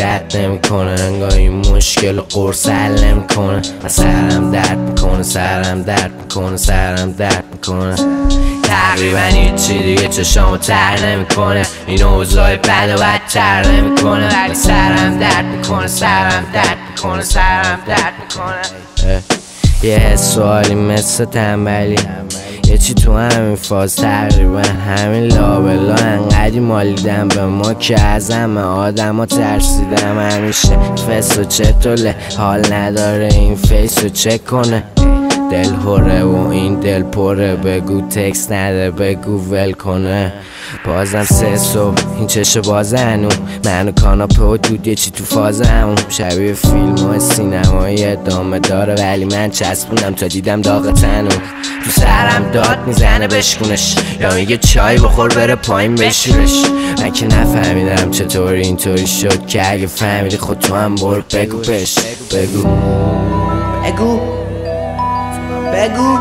رد نمیکنه، انگار این مشکل قرص حل نمیکنه. من سرم درد میکنه، سرم درد میکنه، سرم درد میکنه. تقریبا هیچی دیگه چشامو تر نمیکنه، این اوضاع بد و بدتر نمیکنه. ولی سرم درد میکنه، سرم درد میکنه، سرم درد میکنه. یه حس و حالی مثل تنبلی، یه چی تو همین فاز تقریبا همین لابلا انقدی مالیدم به ما که از همه آدم ها ترسیدم. همیشه فس و چطوله، حال نداره این فیس رو چک کنه. دل هره و این دل پره، بگو تکس نده بگو ول کنه. بازم 3 صبح این چشه بازه هنو، منو کاناپه و دود یه چی تو فازه همون. شبیه فیلم های سینمایی ادامه داره، ولی من چسبونم تا دیدم داغ تنو. تو سرم داد میزنه بشکونش، یا میگه چای بخور بره پایین بشورش. من که نفهمیدم چطوری اینطوری شد، که اگه فهمیدی خود تو هم برو بگو بش. بگو بگو بگو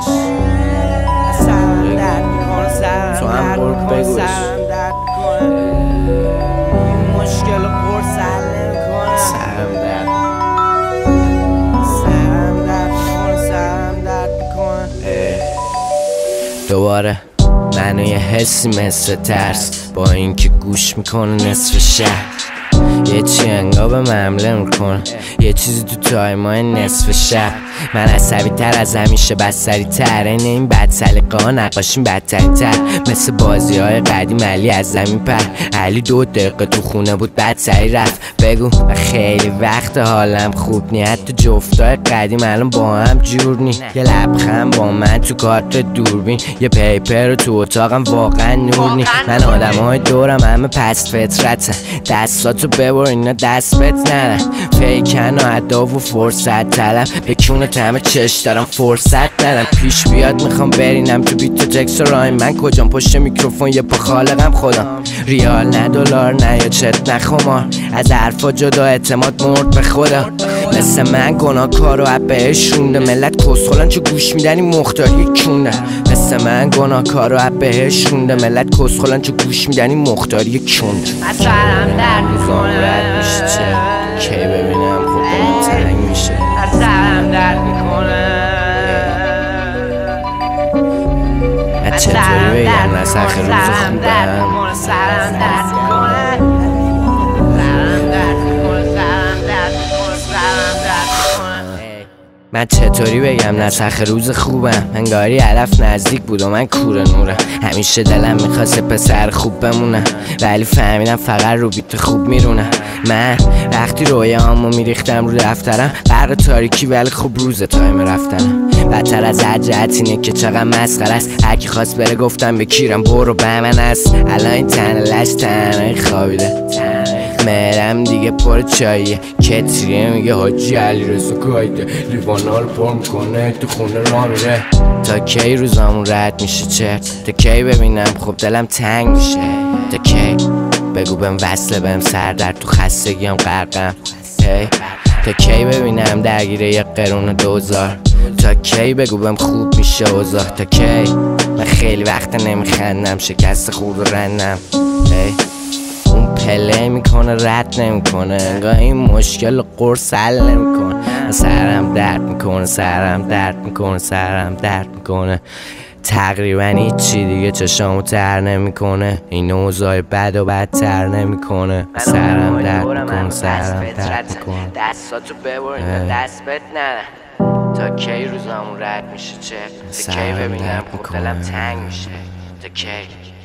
سرم درد میکنه، سرم درد میکنه، سرم درد میکنه. این مشکل قرص حل نمیکنه. سرم درد میکنه، سرم درد میکنه. دوباره منو یه حسی مثل ترس، با اینکه گوش میکنه نصف شهر. یه چی انگار به حمله میکنه، یه چیزی تو تایمای نصف شب. من عصبی تر از همیشه، بس سری تر، این این بد سلیقه ها نقاشیم بدتری تر. مثل بازی های قدیم علی از زمین پر، علی 2 دقیقه تو خونه بود بعد سری رفت. بگو من خیلی وقت حالم خوب نی، حتی جفتای قدیم الان با هم جور نی. یه لبخند با من تو کارت دوربین، یه پیپر تو اتاقم واقعا نور نی. من آدم های دورم همه پست فطرتن، دستاتو ببر اینا دست بت ندن. فیکن و ادا و فرصت طلب، بکونه همه چش دارم فرصت ندم. پیش بیاد میخوام برینم تو بیت و تکس و رایم، من کجام پشت میکروفون یه پا خالقم خودم. ریال نه دلار نه یا چت نه خمار، از حرفا جدا اعتماد مرد به خدا. مثل من گناهکار و بهش رونده، ملت کسخولن چه گوش میدن این مختاری کونه. مثل من گناهکار و بهش رونده، ملت کسخولن چه گوش میدن این مختاری کونه. از سرم درد میکنه، میشه چه کی ببینم خودم تنگ میشه. از سرم درد میکنه. من چطوری بگم نسخ روز خوبم. سرم درد میکنه. من چطوری بگم نسخ روز خوبم، انگاری علف نزدیک بود و من کوره نورم. همیشه دلم میخواست پسر خوب بمونم، ولی فهمیدم فقط رو بیت خوب میرونم. من وقتی رویامو میریختم رو دفترم، برق تاریکی ولی خوب روز تایم رفتنم. بدتر از هر جهت اینه که چقدر مسخره است، هرکی خواست بره گفتم بکیرم برو به من است. الان این تنه لش تنهایی خوابیده، مهرم دیگه پر چاییه. کتریه میگه حاجی علیرضا گایده، لیوانا رو پر میکنه تو خونه را میره. تا کی روزامون رد میشه چرت، تا کی ببینم خب دلم تنگ میشه. تا کی بگو بهم وصله بهم سردرد تو خستگیم غرقم. تا کی ببینم درگیره یه قرون 2000، تا کی بگو بهم خوب میشه اوضاع. تا کی من خیلی وقت نمیخندم، شکست خورد رندم. اون پله میکنه رد نمیکنه، انگار این مشکل قرص حل نمیکنه. سرم درد میکنه، سرم درد میکنه، سرم درد میکنه. تقریبا هیچی دیگه چشامو تر نمیکنه، این اوضاع بد و بدتر نمیکنه. سرم درد میکنه، سرم درد میکنه. دستاتو ببر دست بت ندن. تا کی روزامون رد میشه چه، تا کی ببینم خب دلم تنگ میشه. تا کی